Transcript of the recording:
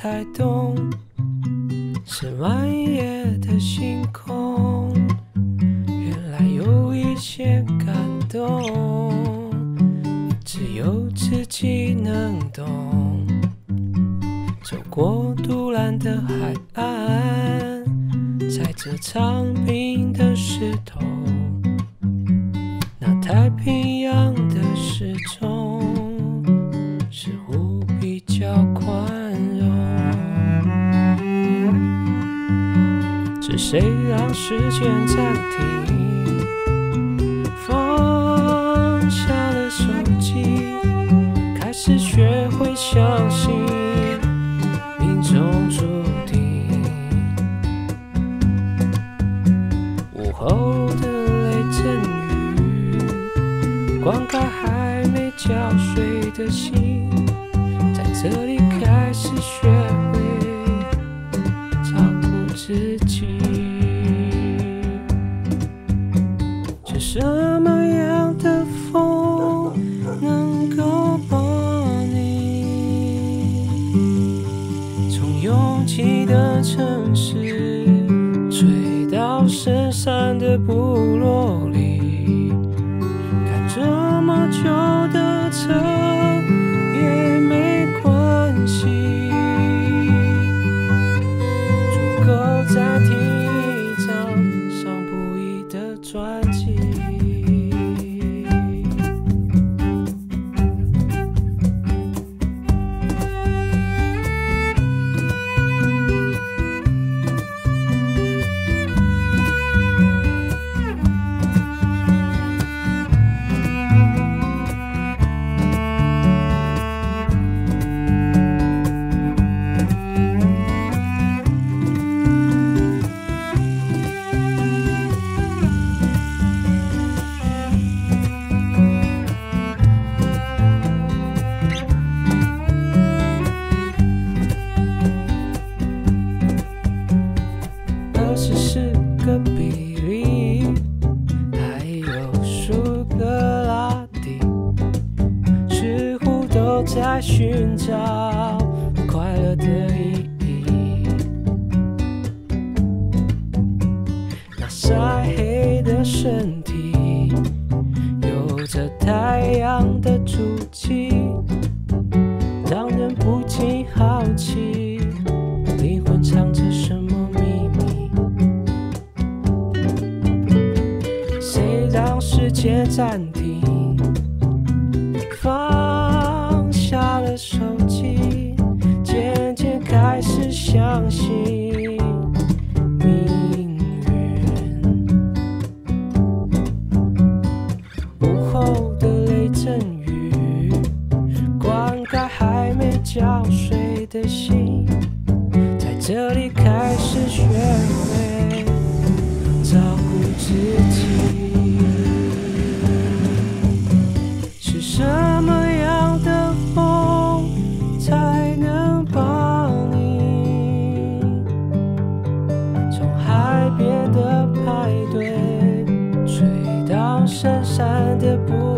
才懂，是满夜的星空，原来有一些感动，只有自己能懂。走过杜兰的海岸，踩着长滨的石头，那太平洋的时钟似乎比较宽容。是谁让时间暂停，放下了手机，开始学会相信命中注定。午后的雷阵雨，灌溉还没浇水的心，在这里开始学会照顾自己。是什么样的风能够把你从拥挤的城市吹到深山的部落里？开这么久的车也没关系，足够再听一张上不易的专辑。24个比例，还有苏格拉底，似乎都在寻找快乐的意义。那晒黑的身体，有着太阳的足迹，让人不禁好奇，灵魂藏着什么秘密？谁让时间暂停，放下了手机，渐渐开始相信命运。午后的雷阵雨，灌溉还没浇水的心，在这里开始学会照顾自己。是什么样的风才能把你从海边的派对吹到深山的部